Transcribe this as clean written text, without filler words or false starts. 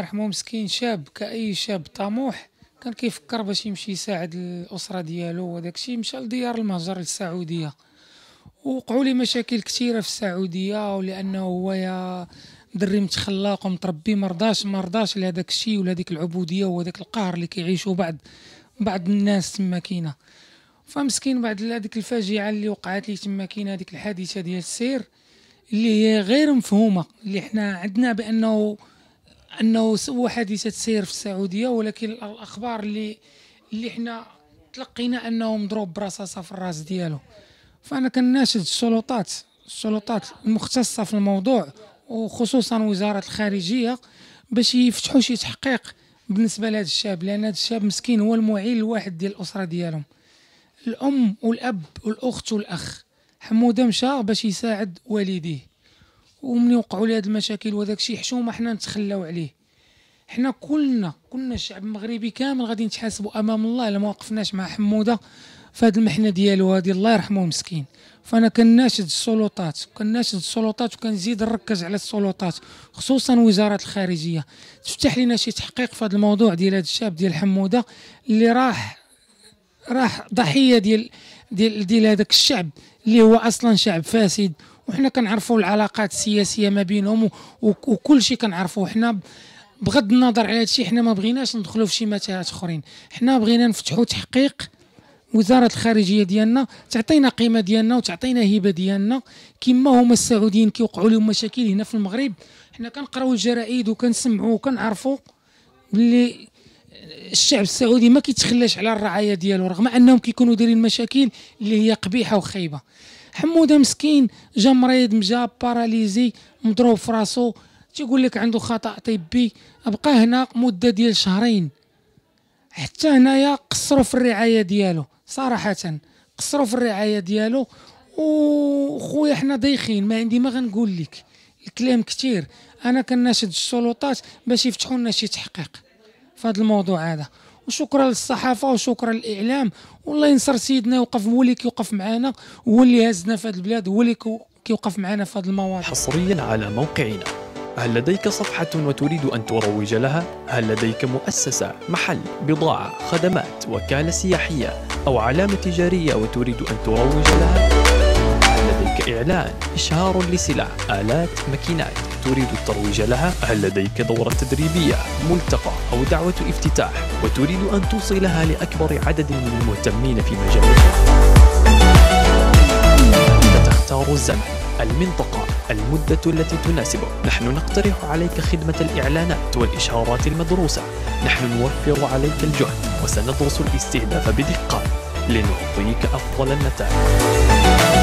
يرحمه مسكين شاب كأي شاب طموح، كان كيفكر باش يمشي يساعد الأسرة ديالو، وداك الشيء مشى لديار المهجر للسعودية. ووقعوا لي مشاكل كثيرة في السعودية، ولأنه هو يا دري متخلق ومتربي مرضاش لهداك الشيء ولا ديك العبودية وهداك القهر اللي كيعيشوا بعض الناس تما كاينة. فمسكين بعد هذيك الفاجعة اللي وقعت لي تما كاينة هذيك الحادثة ديال السير اللي هي غير مفهومة، اللي حنا عندنا بأنه سوى حادثة سير في السعودية، ولكن الأخبار اللي حنا تلقينا أنه مضروب برصاصة في الراس ديالو. فأنا كناشد السلطات المختصة في الموضوع، وخصوصا وزارة الخارجية، باش يفتحوا شي تحقيق بالنسبة لهذا الشاب، لأن هذا الشاب مسكين هو المعين الواحد ديال الأسرة ديالهم، الأم والأب والأخت والأخ. حمودة مشى باش يساعد والديه، ومن يوقعوا لي هاد المشاكل وداك الشيء حشومه حنا نتخلاو عليه. حنا كلنا الشعب المغربي كامل غادي نتحاسبوا امام الله الا ما وقفناش مع حموده في هاد المحنه ديالو هادي، الله يرحمه مسكين. فانا كناشد السلطات وكنزيد نركز على السلطات، خصوصا وزاره الخارجيه، تفتح لنا شي تحقيق في هذا الموضوع ديال هذا الشاب ديال حموده اللي راح ضحيه ديال هذاك الشعب اللي هو اصلا شعب فاسد. وحنا كنعرفوا العلاقات السياسيه ما بينهم وكل شيء كنعرفوه. حنا بغض النظر على هذا الشيء حنا ما بغيناش ندخلوا في شي متاهات اخرين، حنا بغينا نفتحوا تحقيق. وزاره الخارجيه ديالنا تعطينا قيمه ديالنا وتعطينا هبه ديالنا، كما هما السعوديين كيوقعوا لهم مشاكل هنا في المغرب. حنا كنقراو الجرائد وكنسمعوا وكنعرفوا باللي الشعب السعودي ما كيتخلاش على الرعايه ديالو، رغم انهم كيكونوا دايرين مشاكل اللي هي قبيحه وخايبه. حموده مسكين جا مريض، مجا باراليزي، مضروب في راسو، تيقول لك عنده خطأ طبي، بقى هنا مده ديال شهرين. حتى هنايا قصروا في الرعايه ديالو، صراحه قصروا في الرعايه ديالو. وخويا حنا ضيخين، ما عندي ما غنقول لك، الكلام كثير. انا كناشد السلطات باش يفتحوا لنا شي تحقيق في هذا الموضوع هذا. وشكرا للصحافه وشكرا للاعلام، والله ينصر سيدنا، هو اللي كيوقف معنا، هو اللي هزنا في هذه البلاد، هو اللي كيوقف معنا في هذه المواضيع. حصريا على موقعنا. هل لديك صفحة وتريد أن تروج لها؟ هل لديك مؤسسة، محل، بضاعة، خدمات، وكالة سياحية أو علامة تجارية وتريد أن تروج لها؟ هل لديك إعلان، إشهار لسلع، آلات، ماكينات تريد الترويج لها؟ هل لديك دورة تدريبية، ملتقى أو دعوة افتتاح وتريد أن توصلها لأكبر عدد من المهتمين في مجالك؟ أنت تختار الزمن، المنطقة، المدة التي تناسبك. نحن نقترح عليك خدمة الإعلانات والإشهارات المدروسة. نحن نوفر عليك الجهد وسندرس الاستهداف بدقة لنعطيك أفضل النتائج.